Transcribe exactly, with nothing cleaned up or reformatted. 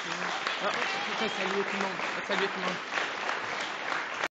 Ah, oh, fais saluer tout le monde. Fais saluer tout le monde.